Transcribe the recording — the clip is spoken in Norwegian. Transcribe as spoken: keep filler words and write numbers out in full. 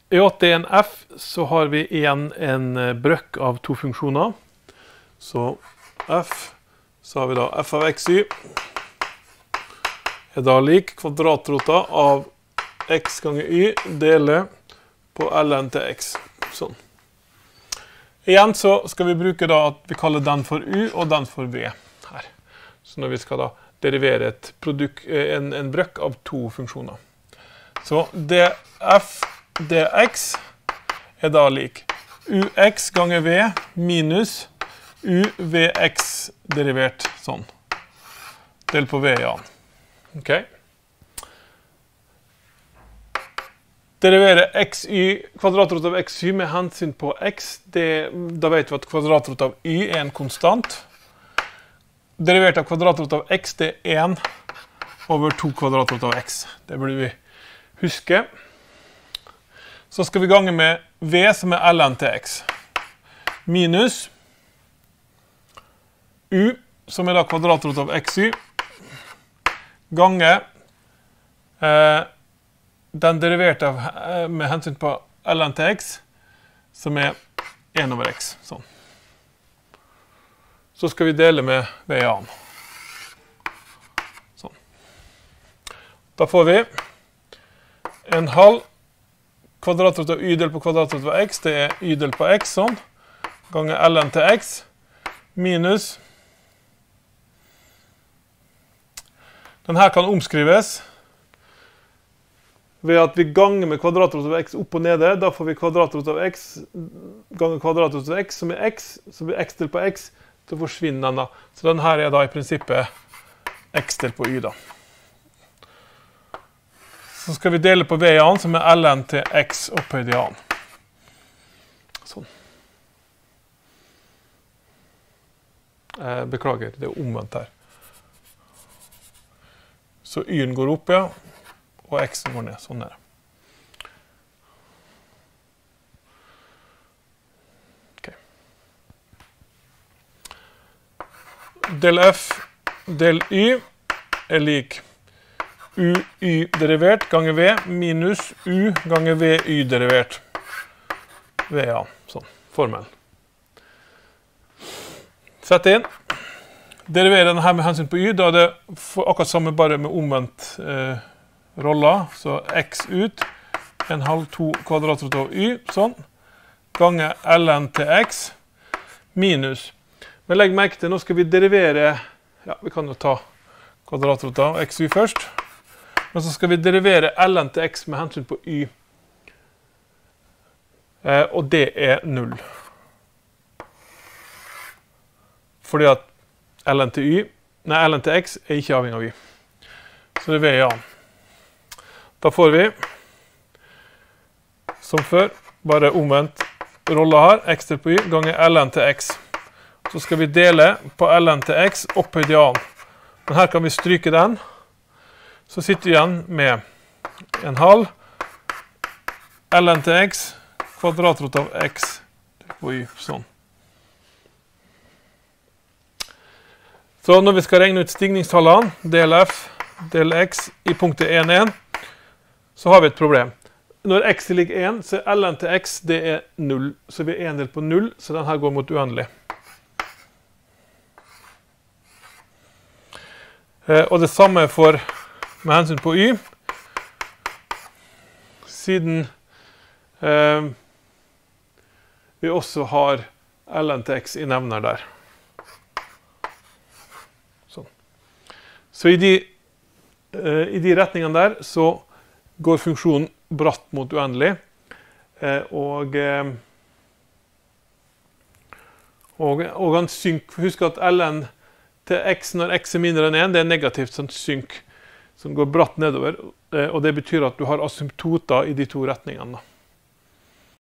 I åttien F så har vi igjen en brøk av to funksjoner. Så F, så har vi da f av xy er da lik kvadratrota av x ganger y dele på ln til x. Sånn. Igjen så skal vi bruke da at vi kaller den for u og den for v her. Så når vi skal da derivere et produkt, en, en brøk av to funksjoner. Så df dx er da lik ux ganger v minus uvx derivert sånn. Del på v igjen. Ok. Derivere xy, kvadratrot av xy med hensyn på x, det, da vet vi at kvadratrot av y er en konstant. Derivert av kvadratrot av x, det er en over to kvadratrot av x. Det burde vi huske. Så skal vi gange med v som er ln til x. Minus u, som er da kvadratrot av xy, gange eh, den deriverte av, eh, med hensyn på ln til x, som er en over x. Sånn. Så skal vi dele med v an. Sånn. Da får vi en halv kvadratrot av y del på kvadratrot av x, det er y del på x, sånn, ganger ln til x, minus den her kan omskrives ved at vi ganger med kvadratrot av x opp og nede. Da får vi kvadratrot av x ganger kvadratrot av x, som er x, så blir x del på x, så forsvinner den da. Så den her er da i prinsippet x del på y da. Så skal vi dele på v an, som er ln til x opphøyd i an. Sånn. Eh, beklager, det er omvendt her. Så y-en går opp, ja, og x-en går ned, sånn er det. Ok. Del f, del y er lik uy derivert ganger v minus u ganger vy derivert. V, ja, sånn, formel. Sett inn. Derivere denne her med hensyn på y, da er det akkurat samme bare med omvendt eh, roller. Så x ut, en halv to kvadratrot av y, sånn. Ganger ln til x, minus. Men legg merke til, nå skal vi derivere, ja, vi kan jo ta kvadratrot av xy først. Men så skal vi derivere ln til x med hensyn på y. Eh, og det er null. Fordi at ln til y, nei, ln til x er ikke avhengig av y. Så det er v i an. Da får vi, som før, bare omvendt rolle her, x del på y, ganger ln til x. Så skal vi dele på ln til x opphøyd i an. Men her kan vi stryke den. Så sitter vi igjen med en halv ln til x, kvadratrot av x på y, sånn. Så når vi skal regne ut stigningstallene, del f, del x, i punktet en en, så har vi et problem. Når x er lik en, så er ln til x, det er null. Så vi er en del på null, så den her går mot uendelig. Eh, og det samme for med hensyn på y. Siden eh, vi også har ln til x i nevner der. Så i de, uh, i de retningene der så går funksjonen bratt mot uendelig. Uh, og, uh, og, og han synk. Husk at ln til x når x er mindre enn en, det er negativt sånn synk som går bratt nedover. Uh, og det betyr at du har asymptoter i de to retningene da.